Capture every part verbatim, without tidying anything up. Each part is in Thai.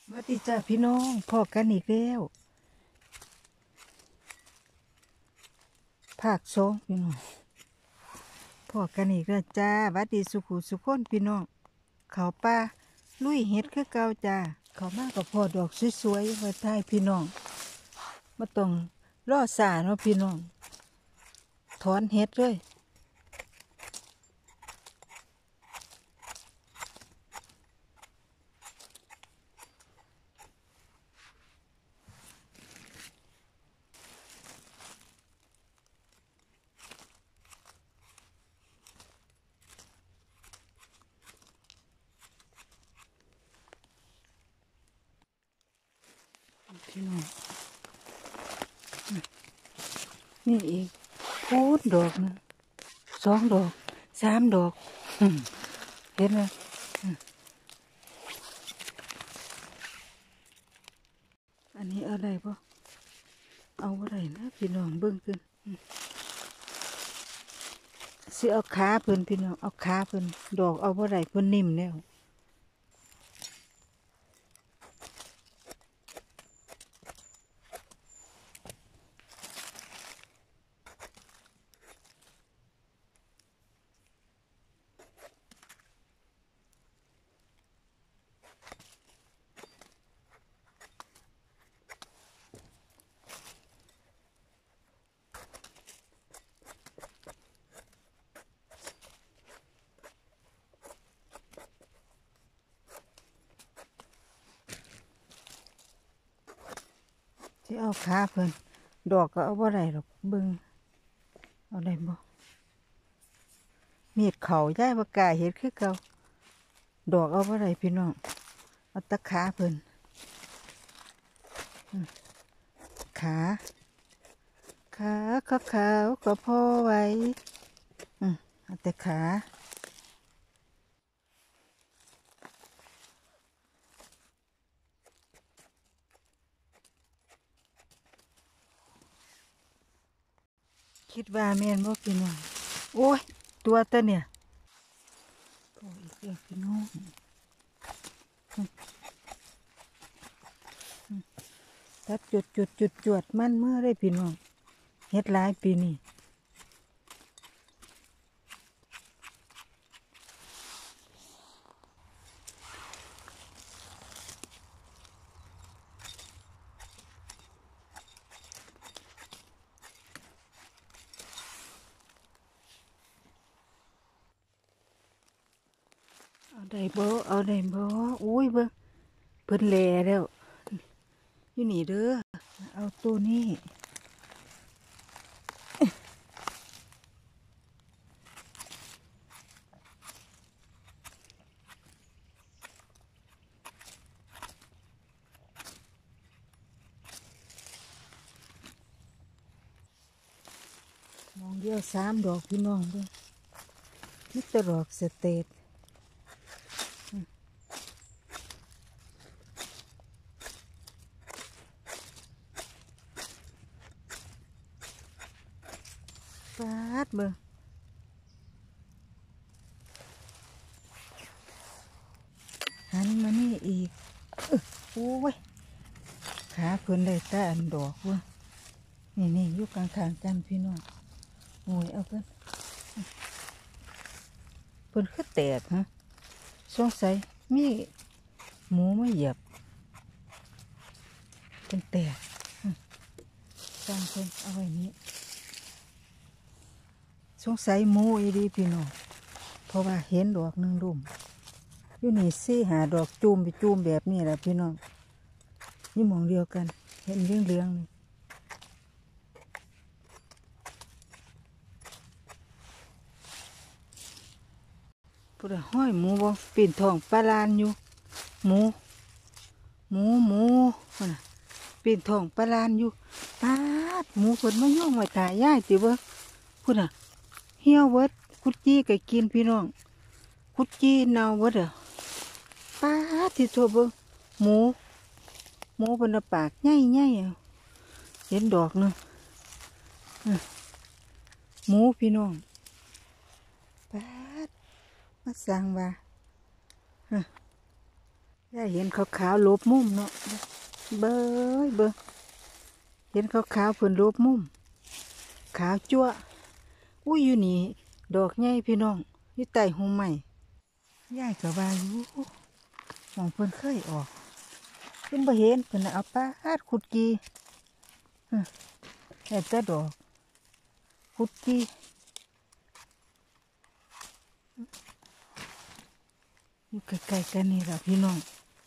สวัสดีจ้าพี่น้องพอกันอีกแล้วภาคสองพี่น้องพอกันอีกแล้วจ้าสวัสดีสุขุสุขคนพี่น้องเขาป่าลุยเห็ดคือเก่าจ้าเขามากกับพอดอกสวยๆไว้ท้ายพี่น้องมาต้องรอสาเนาะพี่น้องถอนเห็ดเลยพี่น้องนี่อีกโอ้ดอกนะสองดอกสามดอกเห็นไหมอันนี้อะไรปะเอาอะไรนะพี่น้องเบิ่งขึ้นสิเอาขาเพิ่นพี่น้องเอาขาเพิ่นดอกเอาอะไรเพิ่นนิ่มแล้วที่เอาขาเพิ่นดอกก็เอาบ่ได้หรอกเบิ่งเอาได้บ่มีดเขาย้ายบ่กล้าเฮ็ดคือเก่าดอกเอาบ่ได้พี่น้องเอาแตะขาเพิ่นขาขาขาวๆก็พอไว้อืมเอาแต่ขาคิดว่าแม่นบ่พี่น้องโอ้ยตัวตะเนี่ยโอ้อีกแล้วพี่น้องตัดจุดจุดจุดจวดมันเมื่อได้พี่น้องเฮ็ดหลายปีนี่เอาได้บ่เอาได้บ่อุ้ยเบิ่งเพิ่นแลแล้วอยู่นี่เด้อเอาตัวนี้มองเดียวสามดอกพี่น้องเด้อนี่ตะดอกสเตตฟาดเบิ่งหันมานี่อีกโอ้ยขาเพิ่นได้แต่อันดอกเว้ยนี่นี่อยู่กลางทางกันพี่น้องโอ้ยเอาเพิ่นเพิ่นคือแตกฮะสงสัยมีหมูมาเหยียบเป็นแตกสร้างเพิ่นเอาไว้นี้สงสัยหมูอีดีพี่น้องเพราะว่าเห็นดอกหนึ่งรุมอยู่นี่ซี่หาดอกจูมไปจูมแบบนี้แหละพี่น้องนี่มองเดียวกันเห็นเรื่องเรื่องนี่พูดห้อยหมูบ่ปีนทองปลาลานอยู่หมูหมูหมูน่ะปีนทองปลาลานอยู่ปาดหมูเพิ่นมาย่องไว้ตายย่ายติเบิ่งพูดน่ะเหี่ยวเบิดคุดจี้ก็กินพี่น้องคุดจี้เน่าเบิดอ่ะปาดที่โทเบิ่งหมูหมูเป็นปากใหญ่ใหญ่เห็นดอกนึงหมูพี่น้องปาดมาสั่งว่าย่าเห็นขาวขาวลบมุมเนาะเบ้ยเบ้เห็นขาวขาวเพิ่นลบมุมขาวจั่วอุ้ยอยู่นี่ดอกใหญ่พี่น้องอยู่ใต้ห่มไม้ย่ายก็ว่าอยู่มองเพิ่นเคยออกเพิ่นบ่เห็นเพิ่นน่ะเอาปาดขุดกีแต่แต่ดอกขุดกีอยู่ใกล้ๆกันนี่ล่ะพี่น้อง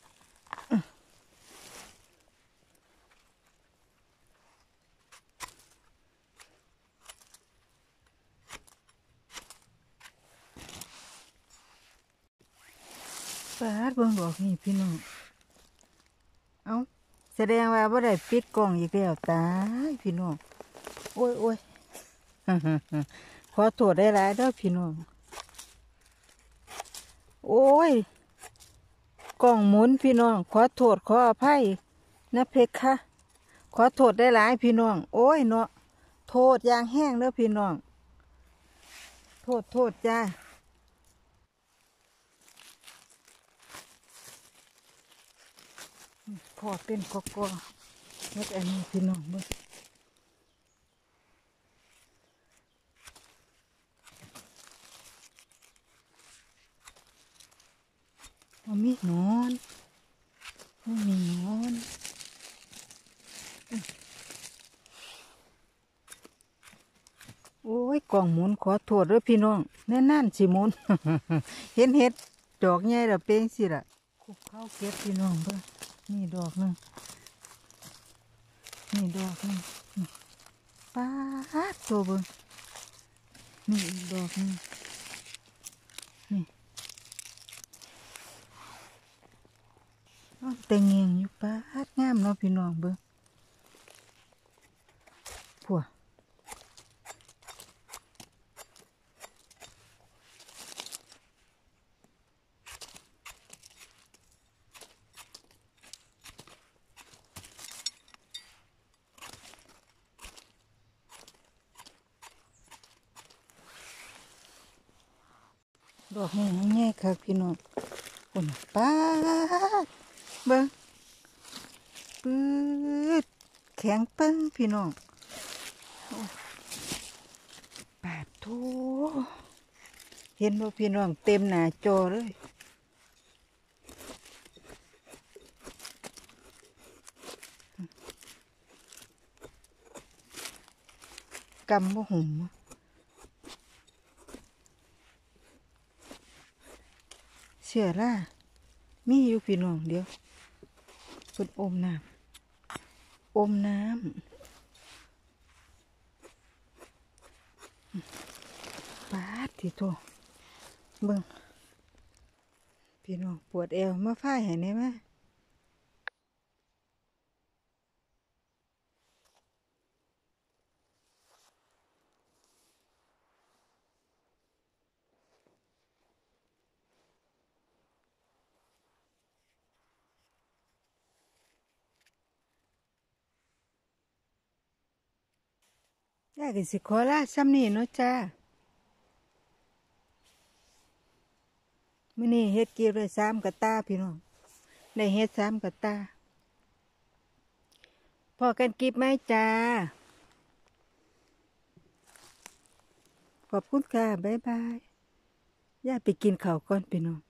ปาดเบิ่งดอกนี่พี่น้องเอาแสดงว่าบ่ได้ปิดกล้องอีกแล้วตายพี่น้องโอ้ยโอ้ย ขอโทษได้หลายเด้อพี่น้องโอ้ยกล้องหมุนพี่น้องขอโทษขออภัยนะเพคะ ขอโทษได้หลายพี่น้องโอ้ยเนาะโทษอย่างแห้งเด้อพี่น้องโทษโทษจ้าพอเป็นกอกๆเม็ดอันนี้พี่น้องเบิ่งมันมีหนอนมันมีหนอนโอ้ยกล่องหมุนขอโทษด้วยพี่น้องแน่นั่นสิหมุน เห็นเห็ดดอกใหญ่ละเป้งสิละคุบเข้าเก็บพี่น้องเบิ่งนี่ดอกหนึ่งนี่ดอกหนึ่งป้าดโตเบิ่งนี่อีกดอกหนึ่งนี่แต่งเงียงอยู่ป้าดงามเนาะพี่น้องเบิ่งผัวดอกนี่แง่ค่ะพี่น้องคนป้าดเบิ่งปื๊ดแข็งปึ้งพี่น้องแปดทูเห็นว่าพี่น้องเต็มหน้าจอเลยกำบ่หุ่มเชื่อล่ะมีอยู่พี่น้องเดียวเพิ่นอมน้ำอมน้ำปาดที่โตเบิ่งพี่น้องปวดเอวมาฝ้ายให้แน่มาอยากสิขอลาซ้ำนี่เนาะจ้ามื้อนี้เฮ็ดเกี่ยวได้สามกะตาพี่น้องได้เฮ็ดสามกะตาพอกันกิบไหมจ้าขอบคุณค่ะบ๊ายบายย่าไปกินข้าวก่อนพี่น้อง